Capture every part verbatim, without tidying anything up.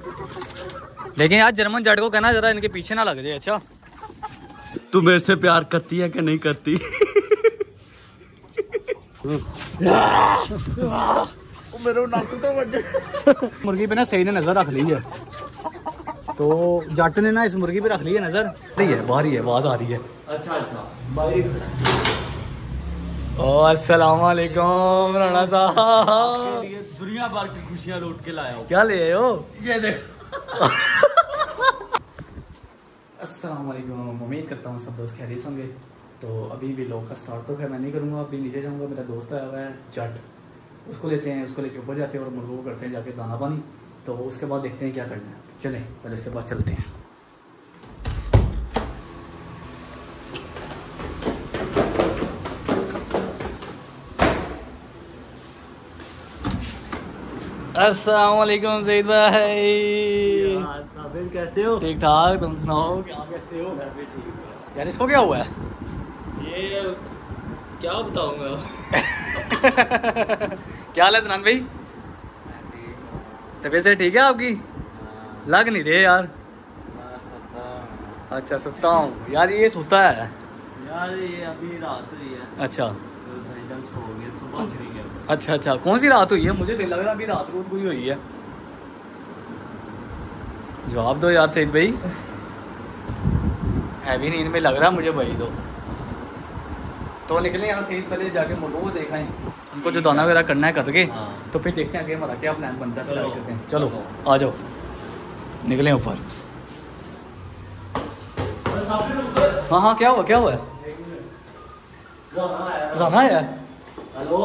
लेकिन यार जर्मन जट को कहना जरा इनके पीछे ना लग जाए। अच्छा तू मेरे से प्यार करती है कि नहीं करती? मुर्गी पे ना सही ने नजर रख ली है, तो जट ने ना इस मुर्गी पे रख ली है नजर। रही है बाहर ही है, आवाज आ रही है। अच्छा अच्छा भाई ओ अस्सलाम वालेकुम राणा साहब, ये दुनिया भर की खुशियां लूट के लाया हूँ। क्या ले आए हो? ये देख। अस्सलाम वालेकुम, उम्मीद करता हूँ सब दोस्त खैरियत होंगे। तो अभी भी लोग का स्टार्ट तो खैर मैं नहीं करूँगा, अभी नीचे जाऊँगा। मेरा दोस्त आया हुआ है जट, उसको लेते हैं, उसको लेके ऊपर जाते हैं और मुर्गों को करते हैं जाके दाना पानी। तो उसके बाद देखते हैं क्या करना है। चलें पहले उसके बाद चलते हैं। अस्सलाम वालेकुम सईद भाई, साबिर कैसे हो? ठीक ठाक, तुम सुनाओ क्या कैसे हो? मैं भी ठीक हूँ यार इसको क्या हुआ है? ये क्या बताऊंगा। क्या हाल है दनान भाई? तबीयत से ठीक है आपकी? लग नहीं रहे यार। अच्छा सोता हूँ यार, ये सोता है यार, ये अभी रात हुई है। अच्छा तो जब सो गए सुबह उठ गए। अच्छा अच्छा, कौन सी रात हुई है? मुझे तो लग रहा अभी रात रोज कोई हुई है। जवाब दो यार सईद भाई, हैवी नींद में लग रहा मुझे भाई। दो तो निकले यहाँ से पहले जाके मुर्गों को देखा है, उनको जो दाना वगैरह करना है करके। हाँ। तो फिर देखते हैं आगे हमारा क्या प्लान बनता है, फिर चलो। आगे करते हैं। चलो आ जाओ, निकले ऊपर। हाँ हाँ क्या हुआ क्या हुआ? राना है? हेलो।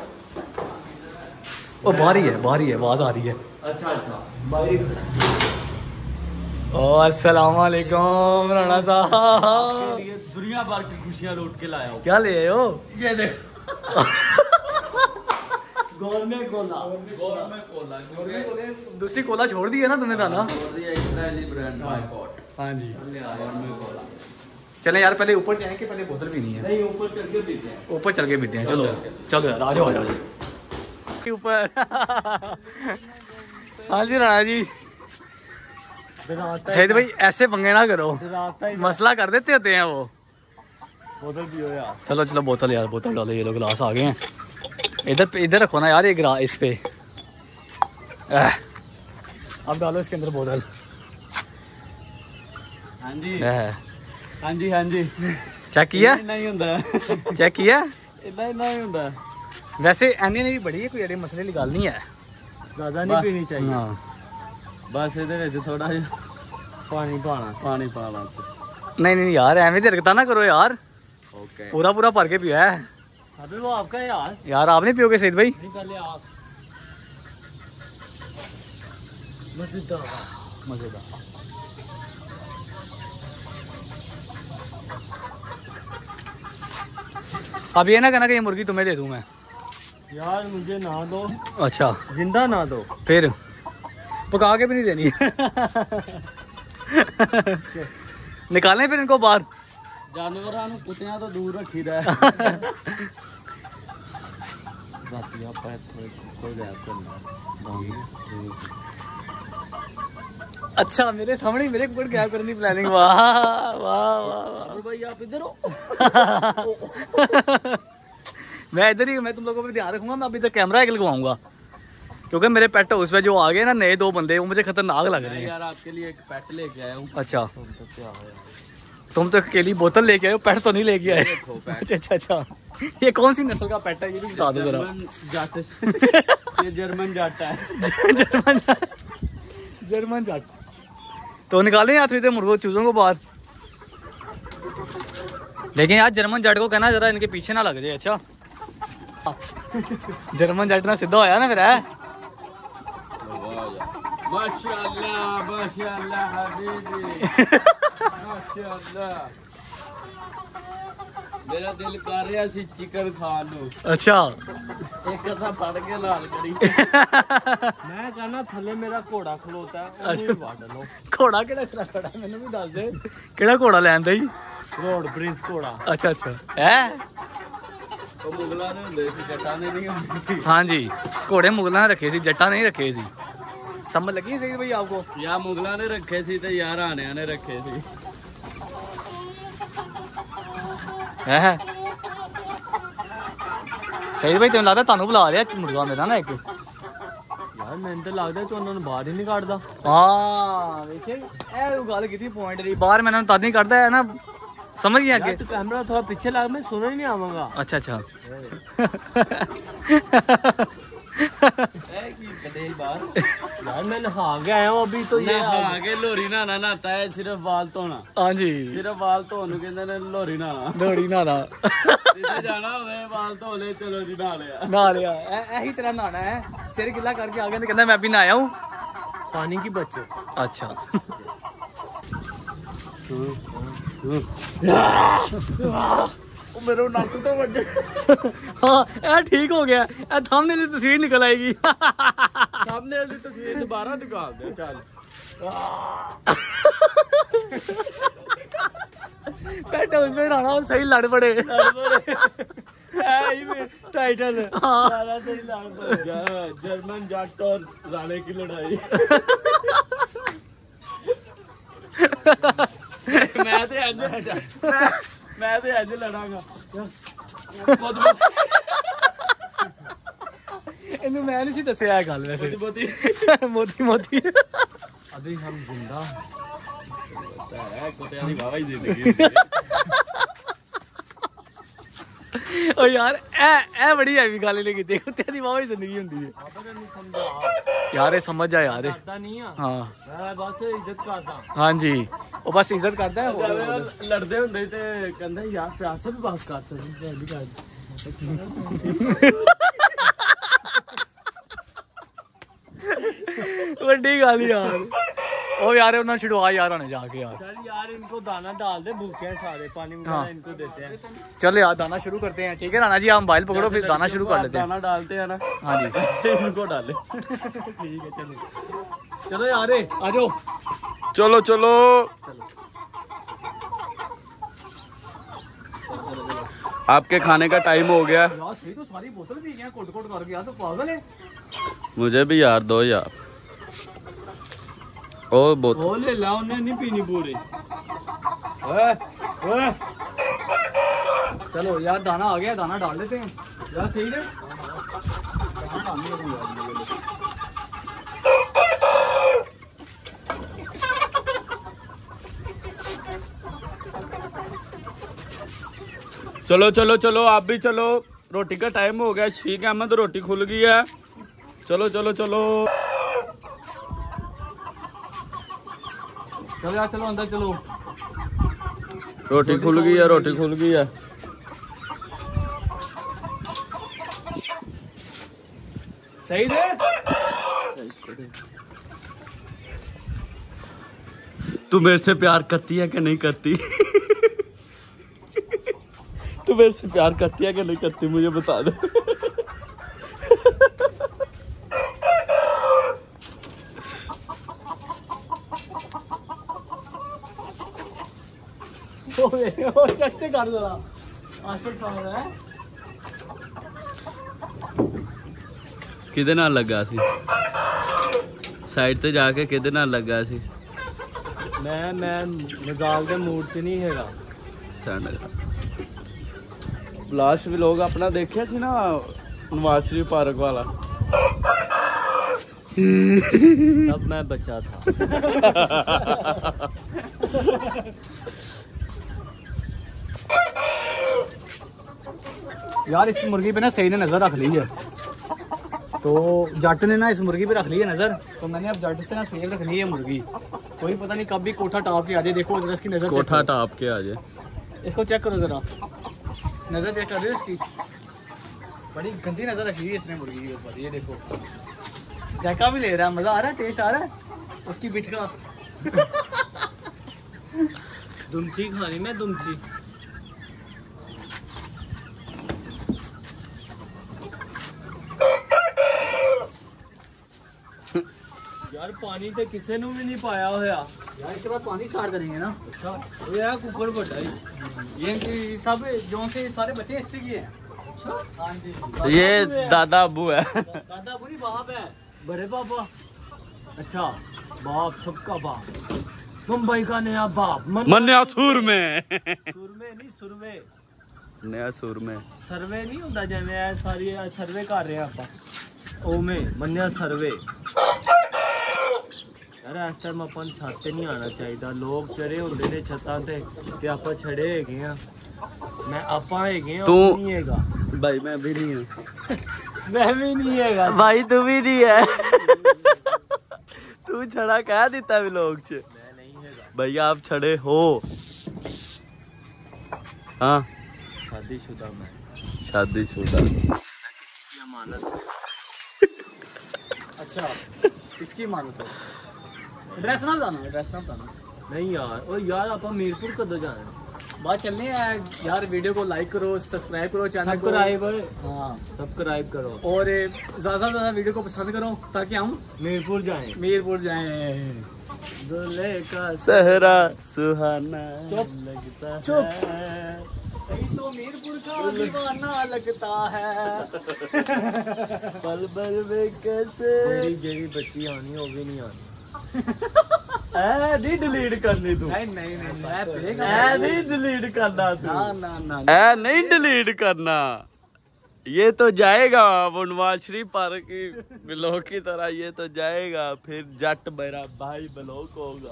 वो बाहर ही है, बाहर ही है, आवाज आ रही है। अच्छा अच्छा भाई। ओ अस्सलाम वालेकुम राणा साहब, ये दुनिया भर की खुशियां लूट के लाया हूँ। क्या ले आए हो? ये देख। गोल में कोला, गोल में कोला। दूसरी कोला छोड़ दी है ना तुमने राना? Israeli brand boycott. हाँ जी, गोल में कोला। चले यार पहले ऊपर जाएंगे, पहले बोतल पीनी है। नहीं, ऊपर चढ़ के पीते हैं। ऊपर चल के पीते हैं। चलो चलो यार, आ जाओ आ जाओ ऊपर। हाँ जी राणा जी। सईद भाई ऐसे पंगे ना करो, मसला कर देते होते हैं वो। बोतल पियो यार। चलो चलो बोतल यार, बोतल डालो। ये लोग गिलास आ गए हैं, इधर इधर रखो ना यार ये गिलास इस पे। एह, अब डालो इसके अंदर बोतल। हाँ जी एह, हाँ जी हाँ जी। चेक किया? नहीं ਹੁੰਦਾ। चेक किया? इतना नहीं ਹੁੰਦਾ। वैसे एनी ने भी बड़ी है, कोई एडे मसले की गल नहीं है। ज़्यादा नहीं पीनी चाहिए। हाँ बस ਇਹਦੇ ਵਿੱਚ ਥੋੜਾ ਜਿਹਾ ਪਾਣੀ ਪਾਣਾ ਪਾਣੀ ਪਾਣਾ नहीं नहीं यार एवं हरकत ना करो यार, ओके। पूरा पूरा भर के पिया है अबे वो आपका है यार। यार। आप नहीं पियोगे सईद भाई? नहीं पहले आप। मजेदार मजेदार। अब ये ना कहना कि ये मुर्गी तुम्हें दे दूं मैं। यार मुझे ना दो। अच्छा जिंदा ना दो। फिर पका के भी नहीं देनी? निकालें फिर इनको बाहर। जानवरों ਨੂੰ ਕੁੱਤਿਆਂ ਤੋਂ ਦੂਰ ਰੱਖੀਦਾ। ਰਾਤੀ ਆਪਾਂ ਇੱਥੇ ਕੋਈ ਗੈਪ ਕਰਨਾ। अच्छा मेरे सामने ही मेरे ऊपर क्या करनी प्लानिंग। वाह वाह वाह अबे भाई आप इधर हो। मैं इधर ही, मैं तुम लोगों पे ध्यान रखूंगा। मैं अभी तक कैमरा एक लगवाऊंगा, क्योंकि मेरे पेट हाउस पे जो आ गए ना नए दो बंदे, वो मुझे खतरनाक लग रहे हैं यार आपके लिए एक पेट लेके आया हूँ। अच्छा तुम तो क्या हो यार। तुम तो अकेली बोतल लेके आए हो, पेट तो नहीं लेके आए। देखो पेट। अच्छा अच्छा अच्छा, ये कौन सी नस्ल का पेट है ये भी बता दो जरा। जर्मन जाट। ये जर्मन जाट है। German German Jat. तो निकालें या फिर मुर्गों चूजों को बाहर। लेकिन यार जर्मन जट को कहना जरा इनके पीछे ना लग जाए। अच्छा जर्मन जट ना सीधा होया ना फिर है। माशाअल्लाह माशाअल्लाह हबीबी माशाअल्लाह। मेरा दिल कर रहा सी चिकन खान नु। अच्छा एक असा फड़ के लाल करी। मैं कहना थले मेरा घोड़ा खलोता है, ओनू ही वड लो। घोड़ा केड़ा तेरा घोड़ा मैनू भी दस दे, केड़ा घोड़ा लैंदा ही? रोड प्रिंस घोड़ा। अच्छा अच्छा है ਉਹ ਮੁਗਲਾਂ ਨੇ ਹੁੰਦੇ ਸੀ, ਜੱਟਾਂ ਨੇ ਨਹੀਂ ਹੁੰਦੇ ਸੀ। हाँ जी घोड़े मुगलों ने रखे सी, जट्टा नहीं रखे सी। समझ लगी सही भाई आपको? या मुगलों ने रखे थे तो यार आने ने रखे थे है सही भाई, तेन लगता तुहानू बुला लिया मुर्गा मेरा ना एक यार मैंने तो लगता तू उन्होंने बाहर ही नहीं काटदा। हाँ देखिए ए गल की पॉइंट रही बाहर मैंने तद नहीं करता है ना, समझ गया कि तू कैमरा थोड़ा पीछे लगा, मैं सुना ही नहीं आवांगा। अच्छा अच्छा यार मैं नहा के आया हूँ अभी तो ये नहा के लोरी नहाना नहाता है, सिर्फ बाल धोना। हाँ जी सिर्फ बाल धोने कहते ने लोरी नहाना। लोरी नहाना जिसे जाना होवे बाल धो ले, चलो जी नहा लिया नहा लिया यही तरह नहाना है। सिर गिला करके आ गया तो कहता मैं भी नहाया हूँ पानी की बच्चे। अच्छा मेरे नक तो बजे। हाँ ए ठीक हो गया, ए थंबनेल की तस्वीर निकल आएगी। थंबनेल की तस्वीर दोबारा निकाल दे चल। बैठा उसमें रहना और सही लड़ पड़े। टाइटल जर्मन जट और राणे की लड़ाई। मैं तो आज मैं तो आज लड़ांगा। इन्हें मैं नहीं दसिया गल वैसे मोती मोती मोती अभी हम जिंदा है कुत्ते वाली बाबा ही जिंदगी। ओ यार ए ए बड़ी हैवी गल नहीं कीती, कुत्ते दी बाबा ही जिंदगी हुंदी है यार, ये समझ जा यार। हां मैं बस इज्जत करदा। हां जी ਉਹ ਬਸ ਇੱਜ਼ਤ ਕਰਦਾ ਹੈ। ਲੜਦੇ ਹੁੰਦੇ ਤੇ ਕਹਿੰਦਾ ਯਾਰ ਪਿਆਰ ਸੇ ਵੀ ਬਾਤ ਕਰ ਸਕਦੇ ਨਹੀਂ ਕਰ। ਵੱਡੀ ਗੱਲ ਯਾਰ ਉਹ ਯਾਰ ਉਹਨਾਂ ਛੁਡਵਾ ਯਾਰ ਹੋਣੇ ਜਾ ਕੇ यार। चल यार इनको दाना डाल दे, भूखे हैं सारे, पानी वगैरह इनको देते हैं। चलो यार दाना शुरू करते हैं। ठीक है राणा जी आप मोबाइल पकड़ो फिर दाना शुरू कर लेते हैं। दाना डालते हैं ना। हाँ जी ऐसे इनको डाले। ठीक है चलो चलो यार आ जाओ। चलो चलो आपके खाने का टाइम हो गया यार। सही तो सारी बोतल पी गया कोट कोट कर गया तो पागल है। मुझे भी यार दो यार। ओ बोतल ओ ले ला, उन्हें नहीं पीनी पूरी। ओए ओए चलो यार दाना आ गया, दाना डाल देते हैं यार। सही है चलो चलो चलो आप भी चलो, रोटी का टाइम हो गया। ठीक है अहमद रोटी खुल गई है। चलो चलो चलो चलो यार चलो अंदर चलो। रोटी खुल गई है, रोटी खुल गई है। सही है। तू मेरे से प्यार करती है कि नहीं करती? तू मेरे से प्यार करती है कि नहीं करती मुझे बता दे। चट्टे कर दो आशिक साहब है। किदे नाल लगा सी साइड ते जाके किदे नाल लगा सी? मैं मैं निकाल के मूड च नहीं हैगा। लास्ट भी लोग अपना देखिया सी ना नवाज शरीफ पार्क वाला, तब मैं बच्चा था। यार इस मुर्गी पे ना सही ने नजर रख ली है, तो जट ने ना इस मुर्गी पे रख ली है नजर, तो मैंने अब जट से ना सेल रख ली है मुर्गी। कोई पता नहीं कब भी कोठा टाप के आ जाए। देखो जरा इसकी नजर, कोठा टाप के आ जाए। इसको चेक करो जरा, नजर चेक कर रहे हो इसकी, बड़ी गंदी नजर रखी है इसने मुर्गी के ऊपर। ये देखो जायका भी ले रहा है, मजा आ रहा है, टेस्ट आ रहा है उसकी बिठ का। दुमची खानी मैं दुमची। यार पानी तो किसी ने भी नहीं पाया होया यार। इसके बाद पानी स्टार्ट करेंगे ना। अच्छा ये यार कुकर बड़ा ही, ये सब जो से सारे बच्चे इससे किए हैं। अच्छा हाँ जी ये दादा अबू है। दादा अबू नहीं बाप है, बड़े पापा। अच्छा बाप सबका बाप, मुंबई का नया बाप मन्या सूर में सुरमे नहीं सुरमे नया सूर में सर्वे नहीं होता जिवें सारी सर्वे कर रहे हैं आप ओमे मन्या सर्वे यार इस टाइम अपन छत ते नहीं आना चाहिए, लोग चढ़े होंगे ने छतां ते ते ਆਪਾਂ छड़े ਹੈਗੇ ਆ, मैं ਆਪਾਂ ਹੈਗੇ ਆ तू नहीं हैगा भाई मैं भी नहीं हूँ मैं भी नहीं हैगा भाई तू भी नहीं है तू छड़ा कह देता भी लोग च मैं नहीं हैगा भैया आप छड़े हो। हाँ शादीशुदा मैं शादीशुदा की अमानत अच्छा इसकी मानो तो ड्रेस ना बताना, ड्रेस ना बताना। नहीं यार ओ यार आप मीरपुर कदों जाना बात चलनी है यार, वीडियो को लाइक करो, सब्सक्राइब करो चैनल को, सब्सक्राइब हाँ सब्सक्राइब करो और ज़्यादा से ज़्यादा वीडियो को पसंद करो ताकि हम मीरपुर जाएं मीरपुर जाएं। दूल्हे का सहरा सुहाना चुप लगता चुप। है सही तो मीरपुर का दीवाना लगता है पल पल में कैसे मेरी जेरी बच्ची आनी हो भी नहीं आनी ऐ नहीं डिलीट करनी तू नहीं नहीं नहीं मैं देगा ऐ नहीं डिलीट करना तू ना ना ना ऐ नहीं डिलीट करना, ये तो जाएगा नवाज शरीफ पार्क की ब्लॉक की तरह, ये तो जाएगा फिर जट मेरा भाई ब्लॉक होगा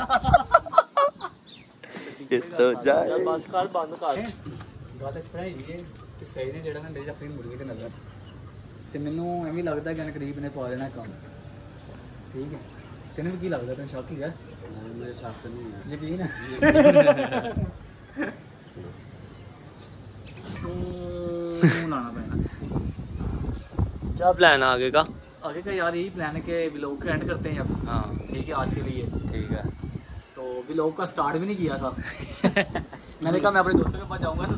ये तो जाएगा। बस कर बंद कर ਗੱਲ ਇਸ ਤਰ੍ਹਾਂ ਹੈਗੀ ਹੈ ਕਿ ਸਹੀ ਨੇ ਜਿਹੜਾ ਘੰਟੇ 'ਚ ਆਪਣੀ ਮੁਰਗੀ ਤੇ ਨਜ਼ਰ ਤੇ ਮੈਨੂੰ ਐਵੇਂ ਲੱਗਦਾ ਕਿ ਕਰੀਬ ਨੇ ਪਾ ਲੈਣਾ ਕੰਮ, ਠੀਕ ਹੈ ਤੈਨੂੰ ਵੀ ਕੀ ਲੱਗਦਾ, ਤੈਨੂੰ ਸ਼ੱਕ ਹੀ ਹੈ? मेरे साथ नहीं है ਯਕੀਨ ਹੈ? ਤੂੰ ਲਾਣਾ ਪੈਣਾ। क्या प्लान आगे का? आगे का यार यही प्लान है कि व्लॉग का एंड करते हैं अब, हाँ ठीक है आज के लिए। ठीक है। तो व्लॉग का स्टार्ट भी नहीं किया था मैंने कहा मैं अपने दोस्तों के पास जाऊंगा तो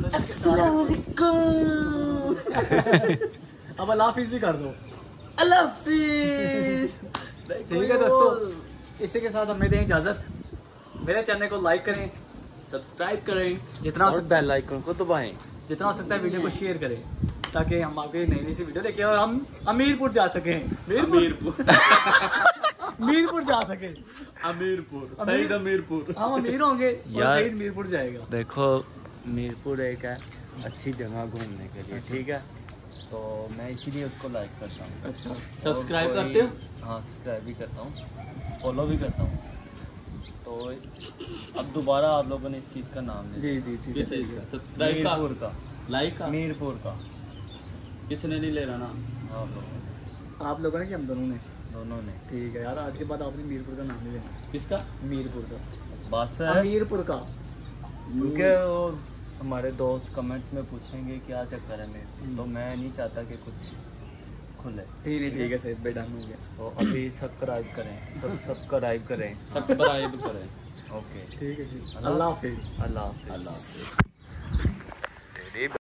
अब अल्लाह हाफिज़ भी कर दो। अल्लाह हाफिज़। ठीक है दोस्तों, इसी के साथ हमें दें इजाज़त। मेरे चैनल को लाइक करें, सब्सक्राइब करें जितना हो और सकता बेल आइकन को दबाएं, जितना हो सकता है वीडियो को शेयर करें ताकि हम आगे नई नई सी वीडियो देखें और हम अमीरपुर जा सकें। मीरपुर मीरपुर जा सकें, अमीरपुर सईद अमीरपुर हम अमीर होंगे और यार- सईद मीरपुर जाएगा। देखो मीरपुर एक है अच्छी जगह घूमने के लिए, ठीक है तो मैं इसीलिए उसको लाइक करता हूँ। अच्छा सब्सक्राइब करते हो? हाँ सब्सक्राइब भी करता हूँ, फॉलो भी करता हूँ। तो अब दोबारा आप लोगों ने इस चीज़ का नाम ले जी जी ठीक है ठीक है। सब्सक्राइब मीरपुर का लाइक का मीरपुर का किसने नहीं ले रहा ना, आप लोगों ने आप लोगों ने कि हम दोनों ने? दोनों ने। ठीक है यार, आज के बाद आपने मीरपुर का नाम नहीं लेना। किसका? मीरपुर का, बस है अमीरपुर का। क्योंकि वो हमारे दोस्त कमेंट्स में पूछेंगे क्या चक्कर है मेरे, तो मैं नहीं चाहता कि कुछ खुले। ठीक है ठीक है सही बेटा हो गया। तो अभी सब्सक्राइब करें, सब सब्सक्राइब करें, सब्सक्राइब करें। ओके ठीक है जी, अल्लाह हाफिज़। अल्लाह हाफिज़। अल्लाह हाफिज़।